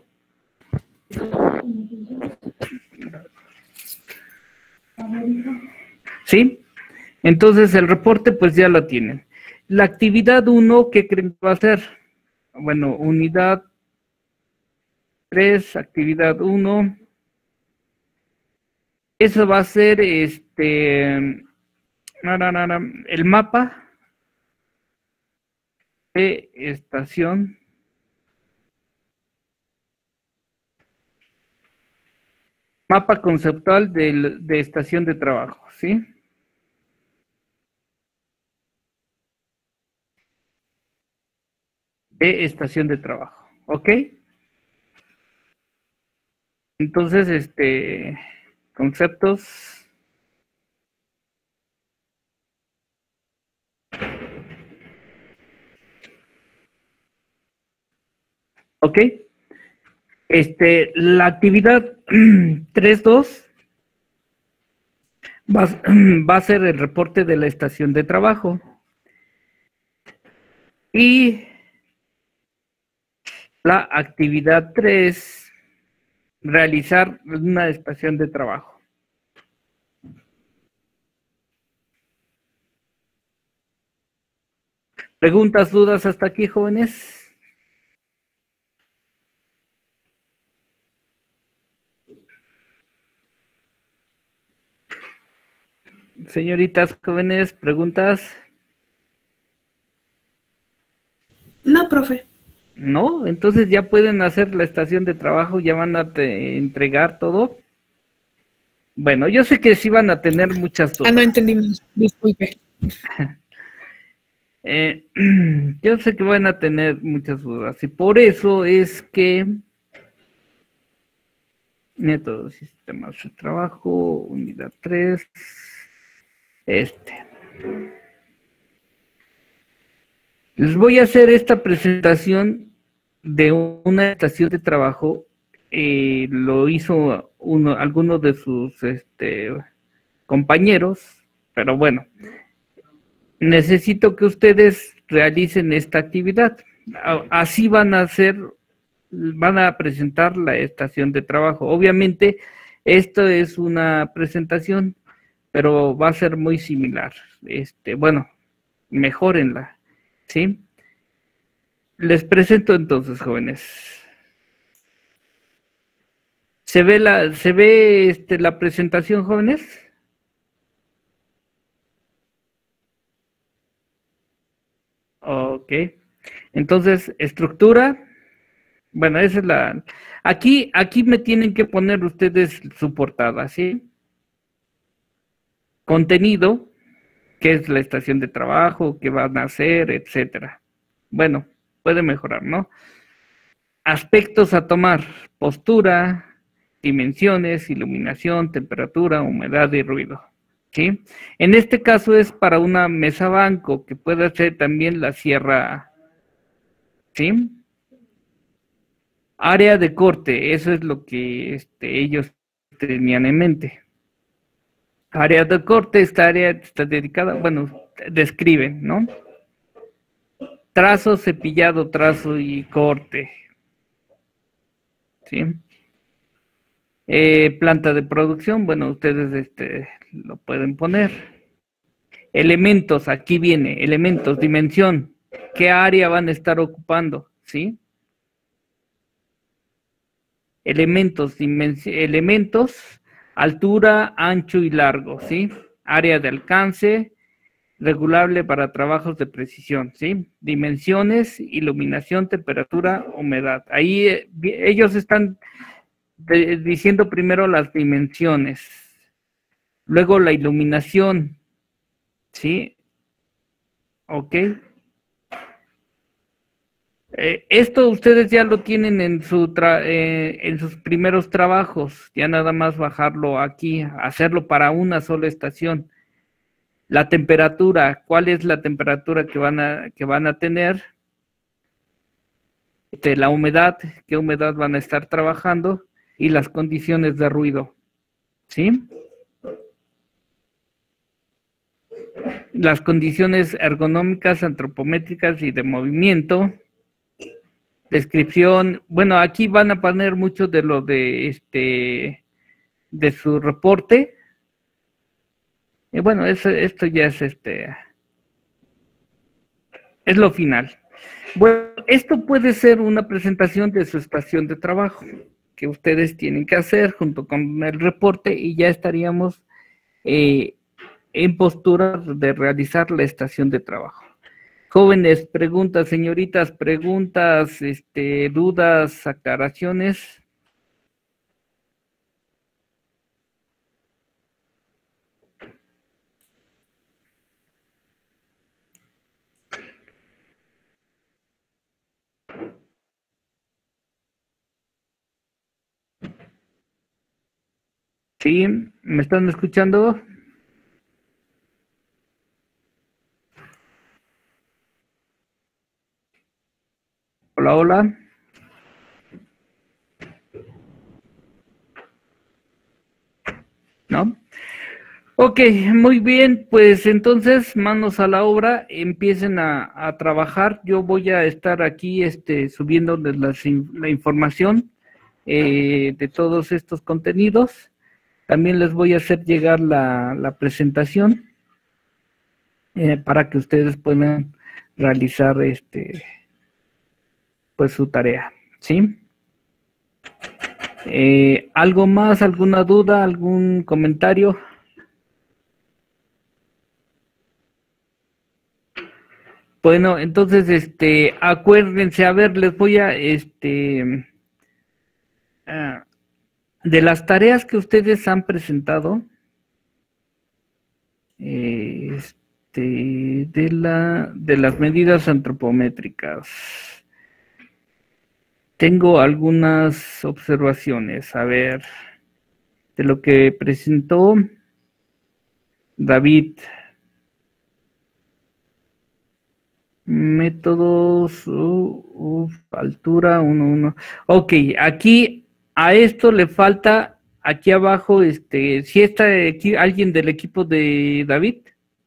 ¿Sí? Entonces el reporte pues ya lo tienen. La actividad uno, ¿qué creen que va a ser? Bueno, unidad tres, actividad uno. Eso va a ser este el mapa de estación mapa conceptual de, de estación de trabajo, ¿sí? De estación de trabajo, ¿ok? Entonces, este, conceptos. ¿Ok? Este, la actividad tres punto dos va, va a ser el reporte de la estación de trabajo. Y la actividad tres, realizar una estación de trabajo. ¿Preguntas, dudas hasta aquí, jóvenes? Señoritas jóvenes, ¿preguntas? No, profe. No, entonces ya pueden hacer la estación de trabajo, ya van a te entregar todo. Bueno, yo sé que sí van a tener muchas dudas. Ah, no entendimos, disculpe. Eh, yo sé que van a tener muchas dudas y por eso es que métodos sistemas de trabajo, unidad tres, este. Les voy a hacer esta presentación de una estación de trabajo. Eh, lo hizo uno, alguno de sus este, compañeros, pero bueno, necesito que ustedes realicen esta actividad. Así van a hacer, van a presentar la estación de trabajo. Obviamente, esto es una presentación, pero va a ser muy similar. Este, bueno, mejórenla, ¿sí? Les presento entonces, jóvenes. ¿Se ve la, se ve este, la presentación, jóvenes? Ok. Entonces, estructura. Bueno, esa es la... Aquí, aquí me tienen que poner ustedes su portada, ¿sí? Contenido, qué es la estación de trabajo, qué van a hacer, etcétera. Bueno, puede mejorar, ¿no? Aspectos a tomar, postura, dimensiones, iluminación, temperatura, humedad y ruido, ¿sí? En este caso es para una mesa banco, que puede ser también la sierra, ¿sí? Área de corte, eso es lo que este, ellos tenían en mente. Área de corte, esta área está dedicada, bueno, describen, ¿no? Trazo, cepillado, trazo y corte, ¿sí? Eh, planta de producción, bueno, ustedes este, lo pueden poner. Elementos, aquí viene, elementos, dimensión, qué área van a estar ocupando, ¿sí? Elementos, elementos, altura, ancho y largo, ¿sí? Área de alcance, regulable para trabajos de precisión, ¿sí? Dimensiones, iluminación, temperatura, humedad. Ahí eh, ellos están de, diciendo primero las dimensiones, luego la iluminación, ¿sí? Ok. Eh, esto ustedes ya lo tienen en, su tra eh, en sus primeros trabajos, ya nada más bajarlo aquí, hacerlo para una sola estación. La temperatura, ¿cuál es la temperatura que van a, que van a tener? Este, la humedad, ¿qué humedad van a estar trabajando? Y las condiciones de ruido, ¿sí? Las condiciones ergonómicas, antropométricas y de movimiento. Descripción, bueno, aquí van a poner mucho de lo de este de su reporte. Y bueno, eso, esto ya es este es lo final. Bueno, esto puede ser una presentación de su estación de trabajo que ustedes tienen que hacer junto con el reporte y ya estaríamos eh, en postura de realizar la estación de trabajo. Jóvenes, preguntas, señoritas, preguntas, este, dudas, aclaraciones. ¿Sí? ¿Me están escuchando? Hola, hola. ¿No? Ok, muy bien, pues entonces manos a la obra, empiecen a, a trabajar. Yo voy a estar aquí este, subiendo las, la información eh, de todos estos contenidos. También les voy a hacer llegar la, la presentación eh, para que ustedes puedan realizar este pues su tarea, ¿sí? Eh, ¿algo más? ¿Alguna duda? ¿Algún comentario? Bueno, entonces, este, acuérdense, a ver, les voy a, este, uh, de las tareas que ustedes han presentado, eh, este, de, la, de las medidas antropométricas, tengo algunas observaciones. A ver, de lo que presentó David. Métodos, uh, uh, altura, uno, uno. Ok, aquí a esto le falta, aquí abajo, este, si está aquí alguien del equipo de David.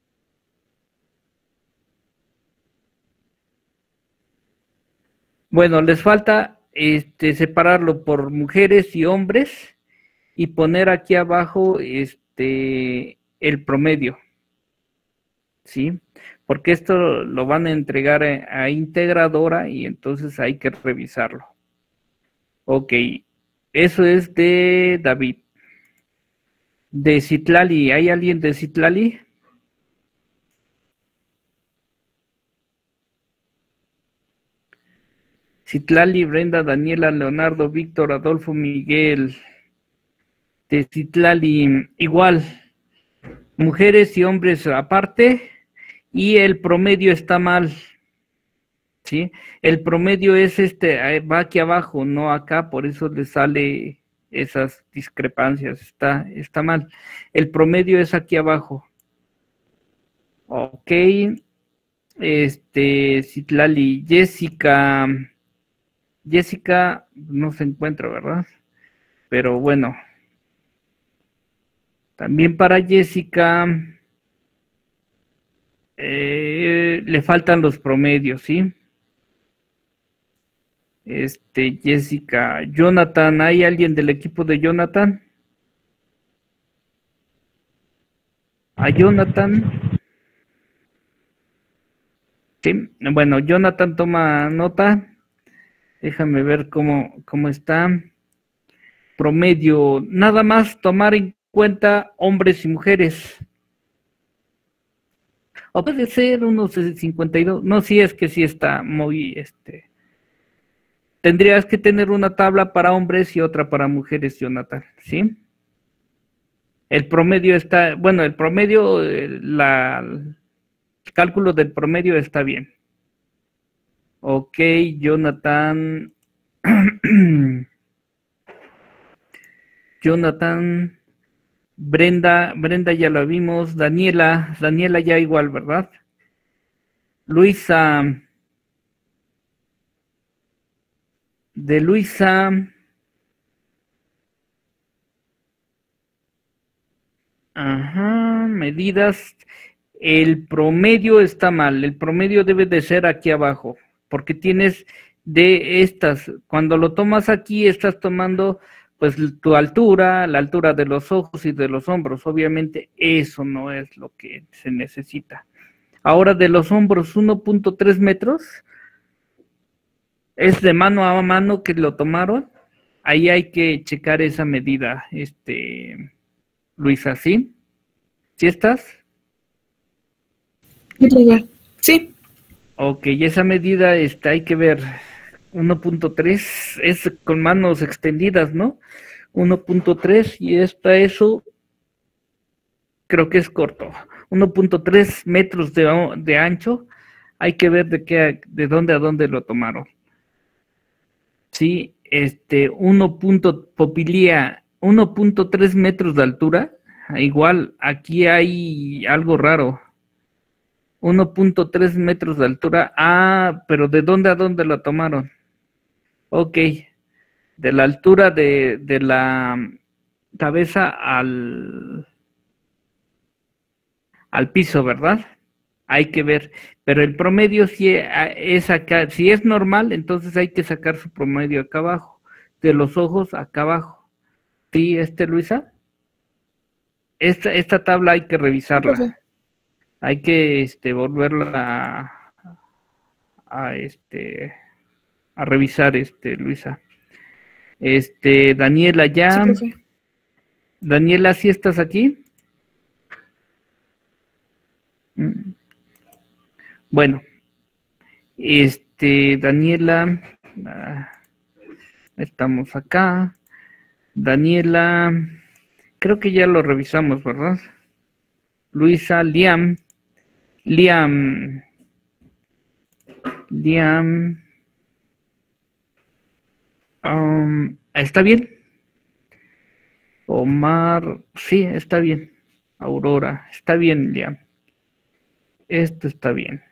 Bueno, les falta este, separarlo por mujeres y hombres y poner aquí abajo este, el promedio. ¿Sí? Porque esto lo van a entregar a, a integradora y entonces hay que revisarlo. Ok, eso es de David. De Citlali, ¿hay alguien de Citlali? Citlali, Brenda, Daniela, Leonardo, Víctor, Adolfo, Miguel. De Citlali, igual. Mujeres y hombres aparte. Y el promedio está mal, ¿sí? El promedio es este, va aquí abajo, no acá, por eso le sale esas discrepancias, está, está mal. El promedio es aquí abajo. Ok, este, Citlali, Jessica, Jessica no se encuentra, ¿verdad? Pero bueno, también para Jessica... Eh, le faltan los promedios, ¿sí? Este, Jessica, Jonathan, ¿hay alguien del equipo de Jonathan? ¿A Jonathan? Sí, bueno, Jonathan toma nota. Déjame ver cómo, cómo está. Promedio, nada más tomar en cuenta hombres y mujeres. O puede ser unos cincuenta y dos. No, sí, es que sí está muy, este... Tendrías que tener una tabla para hombres y otra para mujeres, Jonathan, ¿sí? El promedio está, bueno, el promedio, la, el cálculo del promedio está bien. Ok, Jonathan. Jonathan... Brenda, Brenda ya la vimos, Daniela, Daniela ya igual, ¿verdad? Luisa, de Luisa, ajá, medidas, el promedio está mal, el promedio debe de ser aquí abajo, porque tienes de estas, cuando lo tomas aquí estás tomando... pues tu altura, la altura de los ojos y de los hombros, obviamente eso no es lo que se necesita. Ahora de los hombros, uno punto tres metros, es de mano a mano que lo tomaron, ahí hay que checar esa medida, este, Luisa, ¿sí? ¿Sí estás? Sí. Ok, esa medida este, hay que ver... uno punto tres es con manos extendidas, ¿no? uno punto tres y esta eso creo que es corto. uno punto tres metros de, de ancho. Hay que ver de qué, de dónde a dónde lo tomaron. Sí, este uno. Popilía, uno punto tres metros de altura. Igual aquí hay algo raro. uno punto tres metros de altura. Ah, pero ¿de dónde a dónde lo tomaron? Ok, de la altura de, de la cabeza al, al piso, ¿verdad? Hay que ver, pero el promedio si es acá, si es normal, entonces hay que sacar su promedio acá abajo, de los ojos acá abajo. ¿Sí, este, Luisa? Esta, esta tabla hay que revisarla. Sí. Hay que este, volverla a, a este... a revisar, este, Luisa. Este, Daniela, ya. Sí, Daniela, ¿sí estás aquí? Bueno, este, Daniela, ah, estamos acá. Daniela, creo que ya lo revisamos, ¿verdad? Luisa, Liam, Liam, Liam, um, ¿está bien? Omar, sí, está bien. Aurora, está bien, Liam. Esto está bien.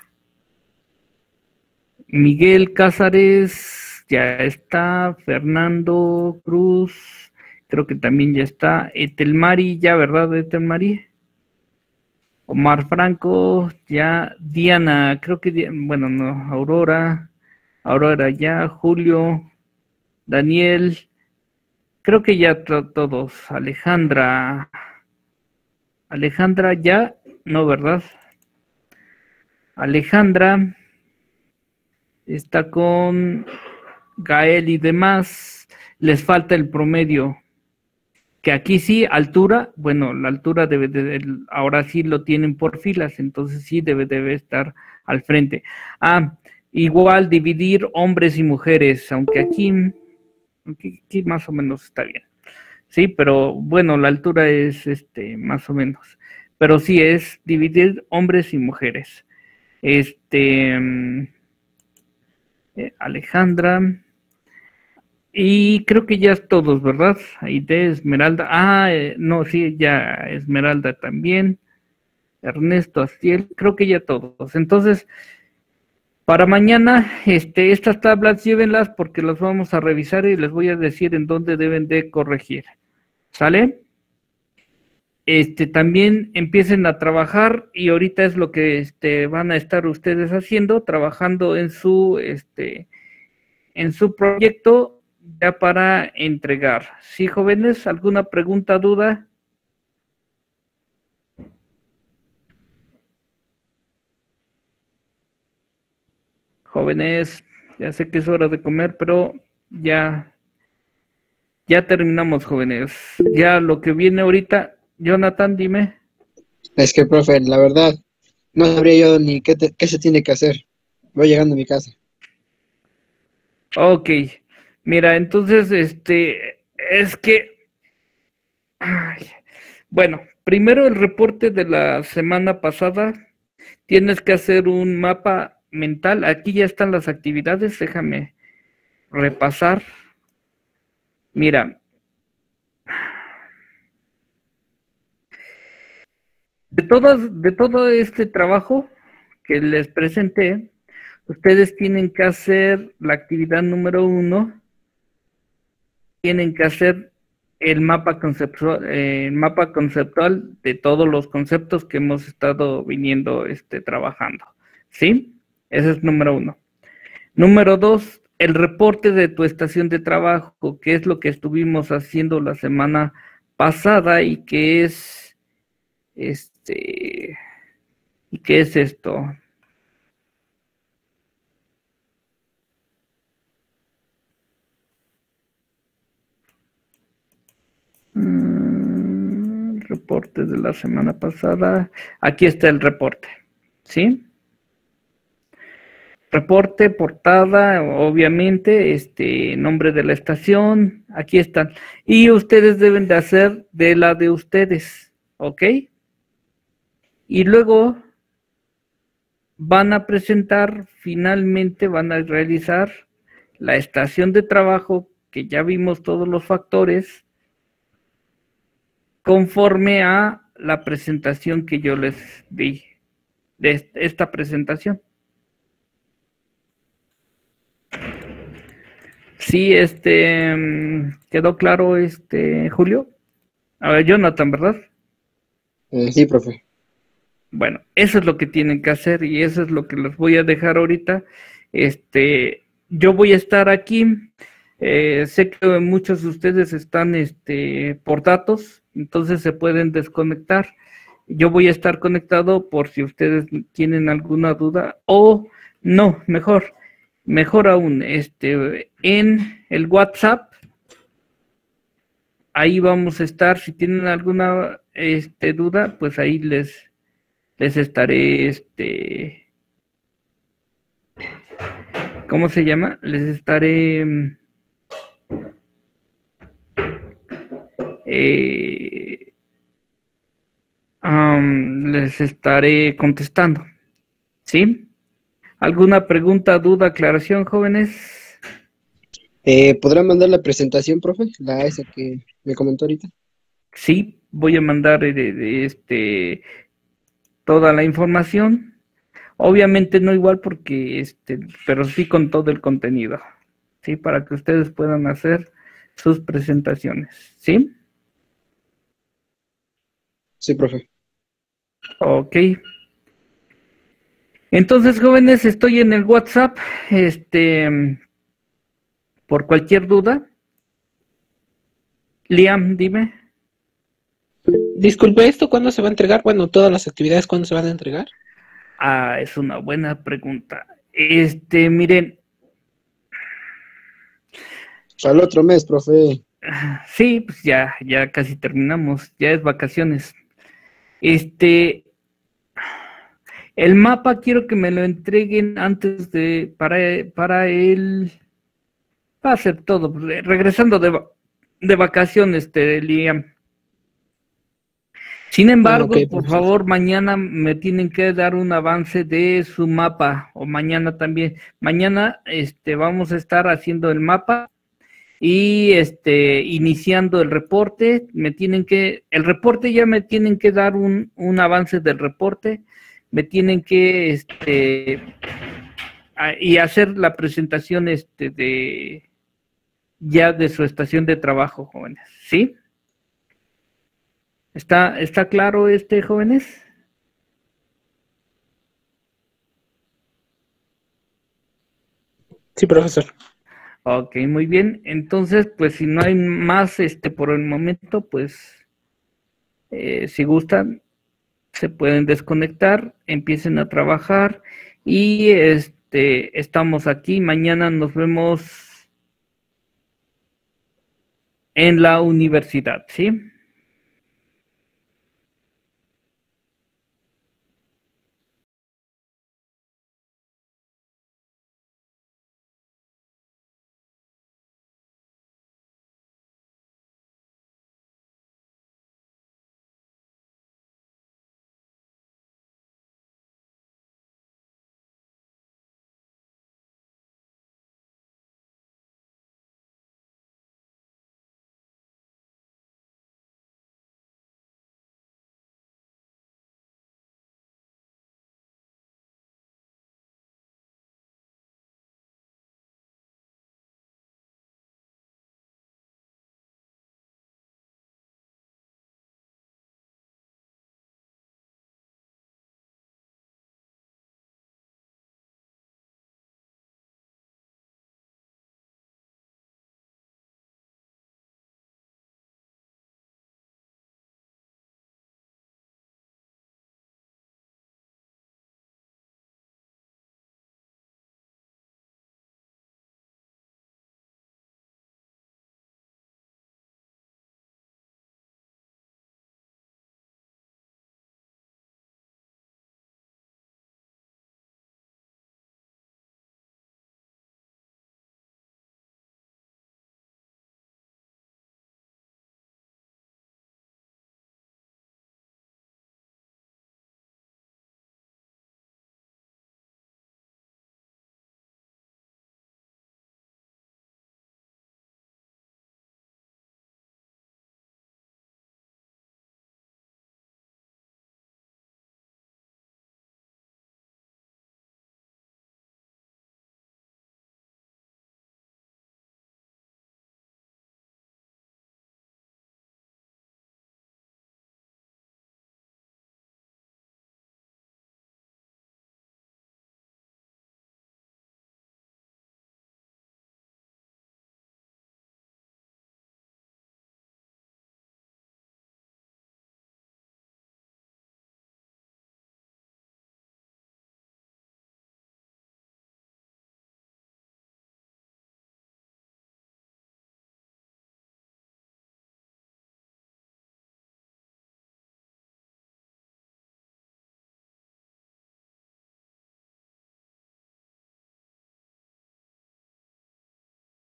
Miguel Cázares, ya está. Fernando Cruz, creo que también ya está. Etelmari, ya, ¿verdad, Etelmari? Omar Franco, ya. Diana, creo que, bueno, no. Aurora, Aurora ya. Julio, Daniel, creo que ya to- todos. Alejandra, Alejandra ya, no, ¿verdad? Alejandra está con Gael y demás. Les falta el promedio. Que aquí sí, altura, bueno, la altura debe de, el- ahora sí lo tienen por filas, entonces sí debe, debe estar al frente. Ah, igual dividir hombres y mujeres, aunque aquí, aquí, aquí más o menos está bien. Sí, pero bueno, la altura es este más o menos. Pero sí es dividir hombres y mujeres. Este mm, eh, Alejandra. Y creo que ya es todos, ¿verdad? Aide, Esmeralda. Ah, eh, no, sí, ya Esmeralda también. Ernesto Astiel, creo que ya todos. Entonces, para mañana, este, estas tablas llévenlas porque las vamos a revisar y les voy a decir en dónde deben de corregir. ¿Sale? Este, también empiecen a trabajar y ahorita es lo que este, van a estar ustedes haciendo, trabajando en su, este, en su proyecto ya para entregar. ¿Sí, jóvenes? ¿Alguna pregunta, duda? Jóvenes, ya sé que es hora de comer, pero ya, ya terminamos, jóvenes. Ya lo que viene ahorita, Jonathan, dime. Es que, profe, la verdad, no sabría yo ni qué, te- qué se tiene que hacer. Voy llegando a mi casa. Ok, mira, entonces, este, es que, ay, bueno, primero el reporte de la semana pasada, tienes que hacer un mapa mental, aquí ya están las actividades, déjame repasar. Mira, de todas, de todo este trabajo que les presenté, ustedes tienen que hacer la actividad número uno, tienen que hacer el mapa conceptual, eh, el mapa conceptual de todos los conceptos que hemos estado viniendo este, trabajando. ¿Sí? Ese es número uno. Número dos, el reporte de tu estación de trabajo, que es lo que estuvimos haciendo la semana pasada y que es, este, ¿y qué es esto? Mm, reporte de la semana pasada. Aquí está el reporte, ¿sí? Reporte, portada, obviamente, este, nombre de la estación, aquí están. Y ustedes deben de hacer de la de ustedes, ¿ok? Y luego van a presentar, finalmente van a realizar la estación de trabajo, que ya vimos todos los factores, conforme a la presentación que yo les di, de esta presentación. Sí, este, mm, ¿quedó claro, este, Julio? A ver, Jonathan, ¿verdad? Eh, sí, profe. Bueno, eso es lo que tienen que hacer y eso es lo que les voy a dejar ahorita. Este, yo voy a estar aquí. eh, sé que muchos de ustedes están, este, por datos, entonces se pueden desconectar. Yo voy a estar conectado por si ustedes tienen alguna duda o no, mejor. Mejor aún, este, en el WhatsApp, ahí vamos a estar. Si tienen alguna este, duda, pues ahí les, les estaré, este, ¿cómo se llama? Les estaré, eh, um, les estaré contestando. ¿Sí? ¿Alguna pregunta, duda, aclaración, jóvenes? Eh, ¿podrá mandar la presentación, profe? La esa que me comentó ahorita. Sí, voy a mandar eh, de, de este toda la información. Obviamente no igual porque este, pero sí con todo el contenido. Sí, para que ustedes puedan hacer sus presentaciones. ¿Sí? Sí, profe. Ok. Entonces, jóvenes, estoy en el WhatsApp. Este, por cualquier duda. Liam, dime. Disculpe, ¿esto cuándo se va a entregar? Bueno, todas las actividades, ¿cuándo se van a entregar? Ah, es una buena pregunta. Este, miren. Al otro mes, profe. Sí, pues ya, ya casi terminamos, ya es vacaciones. Este, el mapa quiero que me lo entreguen antes de, para, para el, va a ser todo, regresando de, de vacaciones, este, Liam. Sin embargo, Ah, okay, por profesor. favor, mañana me tienen que dar un avance de su mapa, o mañana también. Mañana, este, vamos a estar haciendo el mapa y este iniciando el reporte. Me tienen que, el reporte ya me tienen que dar un, un avance del reporte, me tienen que este a, y hacer la presentación este de ya de su estación de trabajo, jóvenes. ¿Sí? ¿Está, está claro este, jóvenes? Sí, profesor. Ok, muy bien. Entonces, pues si no hay más este por el momento, pues eh, si gustan, se pueden desconectar, empiecen a trabajar y este estamos aquí. Mañana nos vemos en la universidad, ¿sí?